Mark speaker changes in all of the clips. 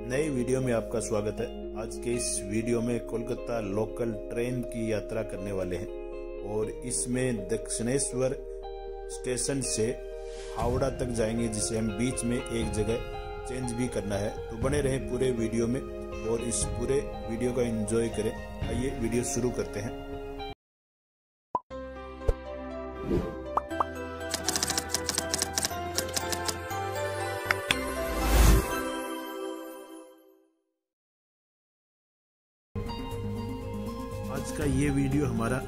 Speaker 1: नई वीडियो में आपका स्वागत है। आज के इस वीडियो में कोलकाता लोकल ट्रेन की यात्रा करने वाले हैं और इसमें दक्षिणेश्वर स्टेशन से हावड़ा तक जाएंगे, जिसे हम बीच में एक जगह चेंज भी करना है। तो बने रहें पूरे वीडियो में और इस पूरे वीडियो का एंजॉय करें। आइए वीडियो शुरू करते हैं। आज का ये वीडियो हमारा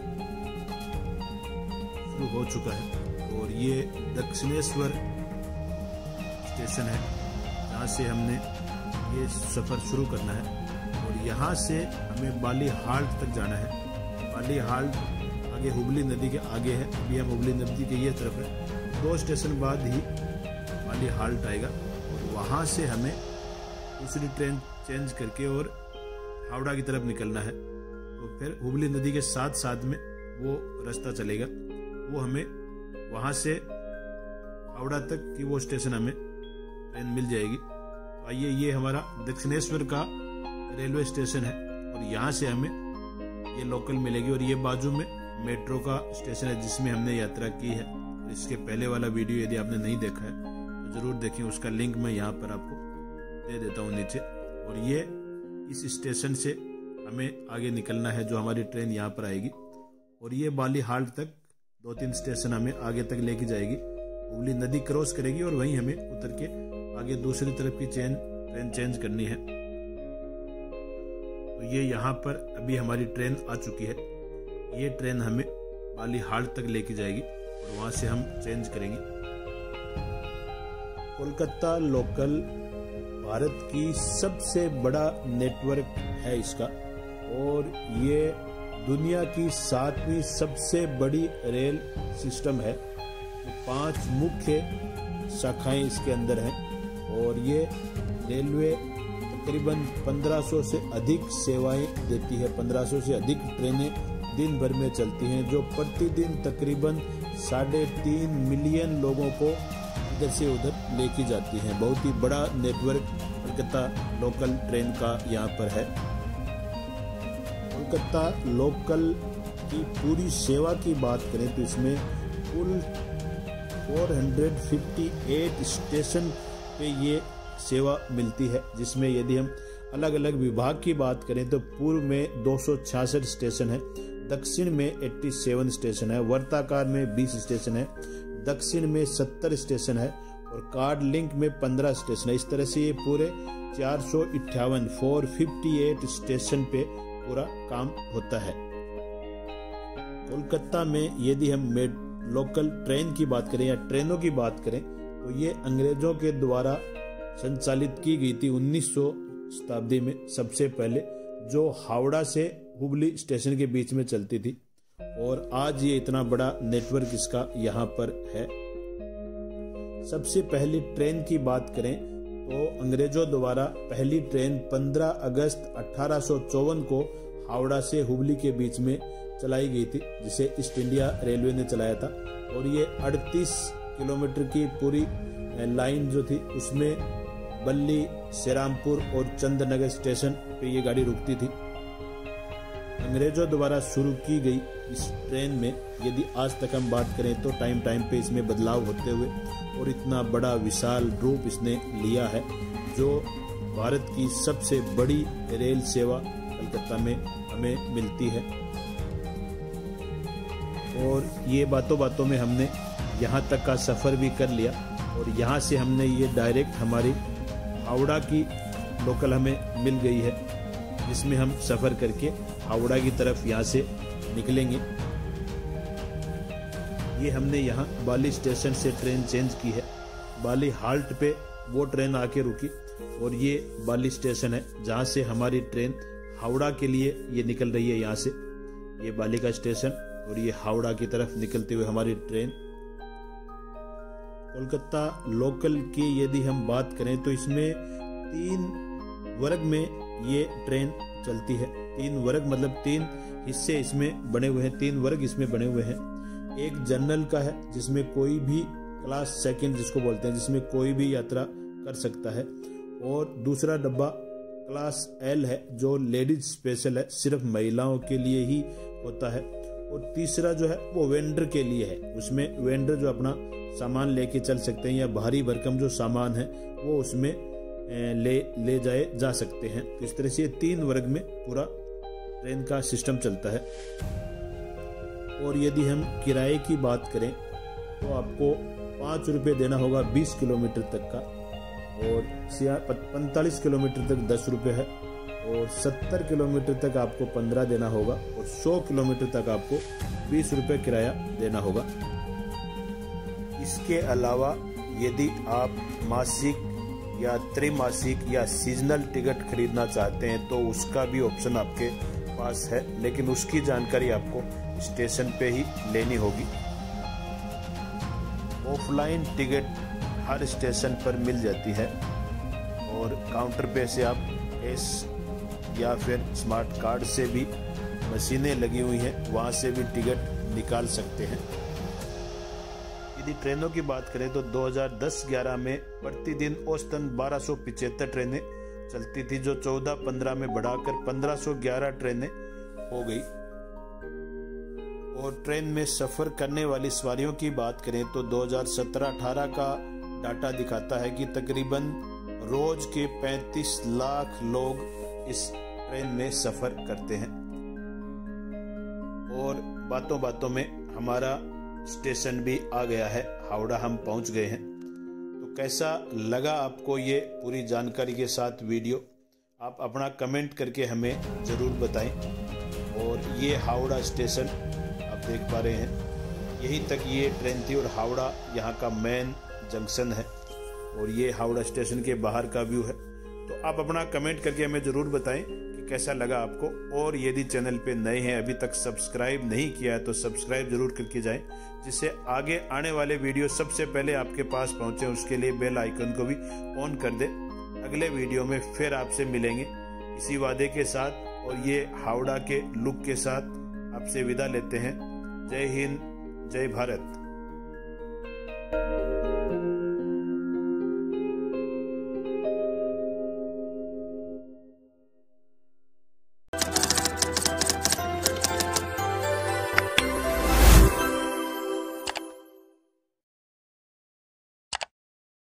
Speaker 1: शुरू हो चुका है और ये दक्षिणेश्वर स्टेशन है, जहाँ से हमने ये सफ़र शुरू करना है और यहाँ से हमें बाली हाल्ट तक जाना है। बाली हाल्ट आगे हुबली नदी के आगे है। अभी हम हुबली नदी के ये तरफ है। 2 स्टेशन बाद ही बाली हाल्ट आएगा और वहाँ से हमें दूसरी ट्रेन चेंज करके और हावड़ा की तरफ निकलना है। तो फिर हुबली नदी के साथ साथ में वो रास्ता चलेगा, वो हमें वहाँ से हावड़ा तक की वो स्टेशन हमें ट्रेन मिल जाएगी। तो आइए, ये हमारा दक्षिणेश्वर का रेलवे स्टेशन है और यहाँ से हमें ये लोकल मिलेगी और ये बाजू में मेट्रो का स्टेशन है जिसमें हमने यात्रा की है। और इसके पहले वाला वीडियो यदि आपने नहीं देखा है तो ज़रूर देखें, उसका लिंक मैं यहाँ पर आपको दे देता हूँ नीचे। और ये इस स्टेशन से हमें आगे निकलना है, जो हमारी ट्रेन यहाँ पर आएगी और ये बाली हाल्ट तक 2-3 स्टेशन हमें आगे तक लेके जाएगी। हुबली नदी क्रॉस करेगी और वहीं हमें उतर के आगे दूसरी तरफ की ट्रेन चेंज करनी है। तो ये यहाँ पर अभी हमारी ट्रेन आ चुकी है। ये ट्रेन हमें बाली हाल्ट तक लेके जाएगी और वहाँ से हम चेंज करेंगे। कोलकाता लोकल भारत की सबसे बड़ा नेटवर्क है इसका और ये दुनिया की 7वीं सबसे बड़ी रेल सिस्टम है। तो 5 मुख्य शाखाएं इसके अंदर हैं और ये रेलवे तकरीबन 1500 से अधिक सेवाएं देती है। 1500 से अधिक ट्रेनें दिन भर में चलती हैं, जो प्रतिदिन तकरीबन 3.5 मिलियन लोगों को इधर से उधर लेके जाती हैं। बहुत ही बड़ा नेटवर्क कोलकाता लोकल ट्रेन का यहाँ पर है। कोलकाता लोकल की पूरी सेवा की बात करें तो इसमें कुल 458 स्टेशन पे ये सेवा मिलती है, जिसमें यदि हम अलग अलग विभाग की बात करें तो पूर्व में 266 स्टेशन है, दक्षिण में 87 स्टेशन है, वर्ताकार में 20 स्टेशन है, दक्षिण में 70 स्टेशन है और कार्ड लिंक में 15 स्टेशन है। इस तरह से ये पूरे 458 स्टेशन पे पूरा काम होता है। कोलकाता में यदि हम लोकल ट्रेन की बात करें या ट्रेनों की बात करें तो ये अंग्रेजों के द्वारा संचालित की गई थी 1900 शताब्दी में सबसे पहले, जो हावड़ा से हुबली स्टेशन के बीच में चलती थी और आज ये इतना बड़ा नेटवर्क इसका यहाँ पर है। सबसे पहली ट्रेन की बात करें तो अंग्रेजों द्वारा पहली ट्रेन 15 अगस्त 1854 को हावड़ा से हुबली के बीच में चलाई गई थी, जिसे ईस्ट इंडिया रेलवे ने चलाया था। और ये 38 किलोमीटर की पूरी लाइन जो थी उसमें बल्ली, श्रीरामपुर और चंद्रनगर स्टेशन पे ये गाड़ी रुकती थी। अंग्रेजों द्वारा शुरू की गई इस ट्रेन में यदि आज तक हम बात करें तो टाइम पे इसमें बदलाव होते हुए और इतना बड़ा विशाल रूप इसने लिया है, जो भारत की सबसे बड़ी रेल सेवा कलकत्ता में हमें मिलती है। और ये बातों में हमने यहाँ तक का सफ़र भी कर लिया और यहाँ से हमने ये डायरेक्ट हमारी हावड़ा की लोकल हमें मिल गई है, जिसमें हम सफ़र करके हावड़ा की तरफ यहाँ से निकलेंगे। ये हमने यहाँ बाली स्टेशन से ट्रेन चेंज की है। बाली हाल्ट पे वो ट्रेन आके रुकी और ये बाली स्टेशन है जहाँ से हमारी ट्रेन हावड़ा के लिए ये निकल रही है। यहाँ से ये बाली का स्टेशन और ये हावड़ा की तरफ निकलते हुए हमारी ट्रेन। कोलकाता लोकल की यदि हम बात करें तो इसमें 3 वर्ग में ये ट्रेन चलती है। 3 वर्ग मतलब 3 हिस्से इसमें बने हुए हैं, 3 वर्ग इसमें बने हुए हैं। एक जनरल का है जिसमें कोई भी क्लास सेकंड जिसको बोलते हैं, जिसमें कोई भी यात्रा कर सकता है, और दूसरा डब्बा क्लास एल है जो लेडीज स्पेशल है, सिर्फ महिलाओं के लिए ही होता है। और तीसरा जो है वो वेंडर के लिए है, उसमें वेंडर जो अपना सामान लेके चल सकते हैं या भारी भरकम जो सामान है वो उसमें ले जाए जा सकते हैं। तो इस तरह से ये 3 वर्ग में पूरा ट्रेन का सिस्टम चलता है। और यदि हम किराए की बात करें तो आपको 5 रुपये देना होगा 20 किलोमीटर तक का, और 45 किलोमीटर तक 10 रुपये है, और 70 किलोमीटर तक आपको 15 देना होगा, और 100 किलोमीटर तक आपको 20 रुपये किराया देना होगा। इसके अलावा यदि आप मासिक या त्रैमासिक या सीजनल टिकट खरीदना चाहते हैं तो उसका भी ऑप्शन आपके पास है, लेकिन उसकी जानकारी आपको स्टेशन पे ही लेनी होगी। ऑफलाइन टिकट हर स्टेशन पर मिल जाती है, और काउंटर पे से आप एस या फिर स्मार्ट कार्ड से भी मशीनें लगी हुई हैं, वहाँ से भी टिकट निकाल सकते हैं। यदि ट्रेनों की बात करें तो 2010-11 में प्रतिदिन औसतन 1275 ट्रेनें चलती थी, जो 14-15 में बढ़ाकर 1511 ट्रेनें हो गई। और ट्रेन में सफर करने वाली सवारियों की बात करें तो 2017-18 का डाटा दिखाता है कि तकरीबन रोज के 35 लाख लोग इस ट्रेन में सफर करते हैं। और बातों बातों में हमारा स्टेशन भी आ गया है, हावड़ा हम पहुंच गए हैं। तो कैसा लगा आपको ये पूरी जानकारी के साथ वीडियो? आप अपना कमेंट करके हमें ज़रूर बताएं। और ये हावड़ा स्टेशन आप देख पा रहे हैं, यहीं तक ये ट्रेन थी, और हावड़ा यहाँ का मेन जंक्शन है, और ये हावड़ा स्टेशन के बाहर का व्यू है। तो आप अपना कमेंट करके हमें ज़रूर बताएं कि कैसा लगा आपको। और यदि चैनल पे नए हैं, अभी तक सब्सक्राइब नहीं किया है तो सब्सक्राइब जरूर करके जाएं, जिससे आगे आने वाले वीडियो सबसे पहले आपके पास पहुंचे। उसके लिए बेल आइकन को भी ऑन कर दें। अगले वीडियो में फिर आपसे मिलेंगे इसी वादे के साथ, और ये हावड़ा के लुक के साथ आपसे विदा लेते हैं। जय हिंद, जय भारत।